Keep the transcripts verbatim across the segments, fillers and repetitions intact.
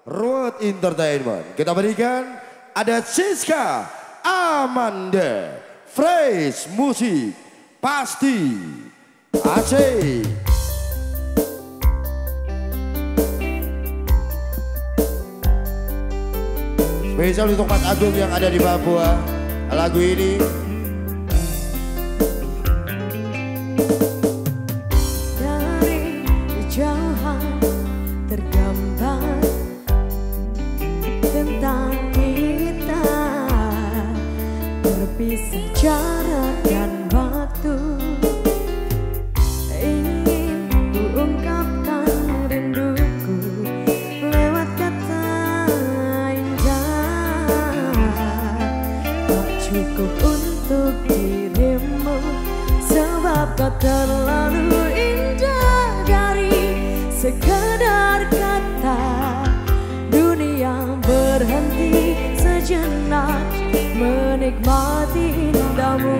Road Entertainment. Kita berikan ada Siska, Amanda, Fresh Musik, Pasti, Aceh. Spesial untuk Mas Agung yang ada di Papua. Lagu ini dari kejauhan tergambar tentang kita, terpisah jarak dan waktu. Ingin ku ungkapkan rinduku lewat kata indah, tak cukup untuk dirimu sebab kau terlalu indah. Dari sekedar kata dunia berhenti sejenak menikmati indahmu.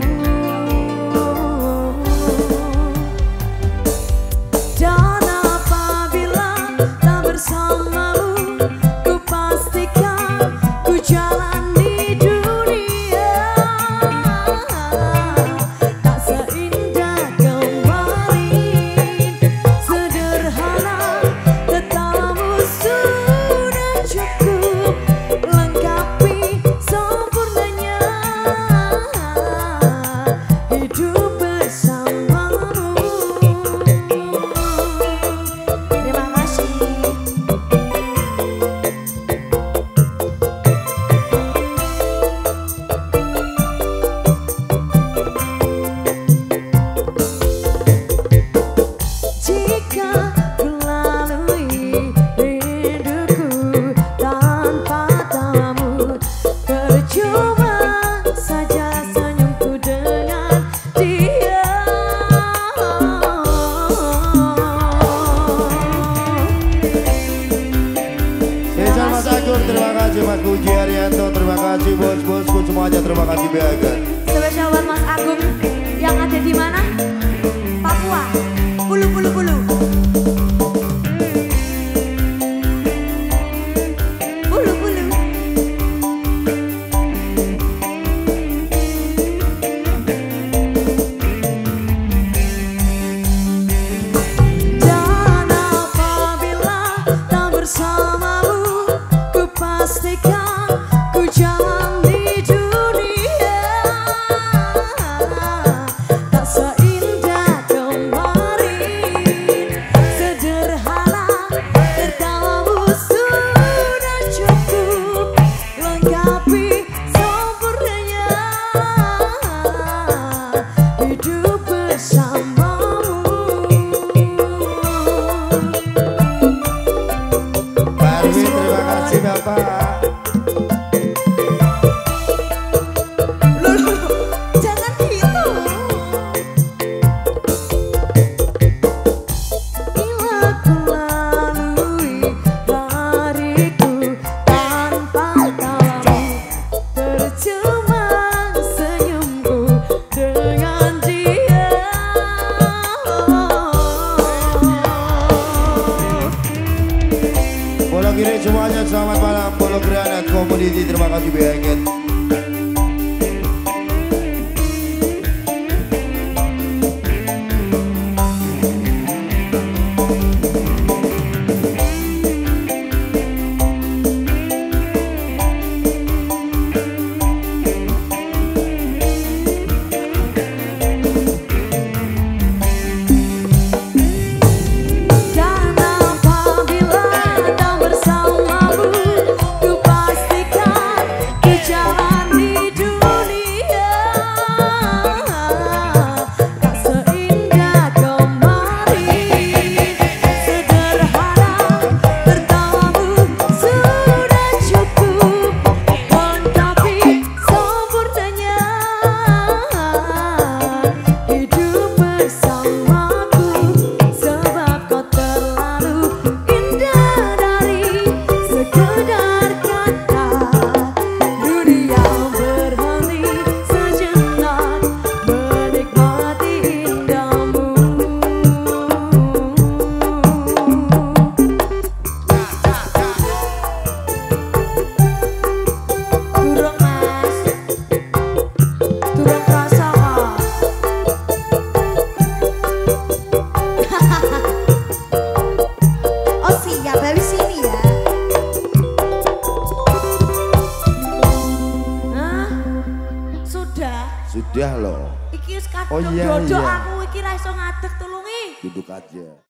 Dan apabila tak bersamamu, ku pastikan ku jalani dunia tak seindah kemarin. Sederhana tetamu sudah cukup lengkapi sempurnanya hidup bersamamu. Terima kasih. Jika ku lalui rinduku tanpa tamu, percuma saja senyumku dengan dia. Spesial Mas Agung, terima kasih Mas Puji Arianto, terima kasih bos-bosku semuanya, terima kasih Bagan. Spesial buat Mas Agung yang ada di mana? Papua. Bulu bulu bulu. Bulu bulu. Dan apabila tak bersamamu, ku pastikan ku jalani dunia tak seindah kemarin. Sederhana tertawamu sudah cukup lengkapi sempurnanya hidup bersamamu. Parwin, terima kasih Bapak. Loh, jangan gitu. Bila ku lalui hariku tanpa tamu, percuma senyumku dengan dia. Bola kiri semuanya, selamat malam. Bola Granat Community, terima kasih banget. Dan apabila tak bersamamu, ku pastikan ku jalani Sudah loh. Iki wis kadung Oh, iya, dodok iya. aku iki ra iso ngadeg tulungi. Duduk aja.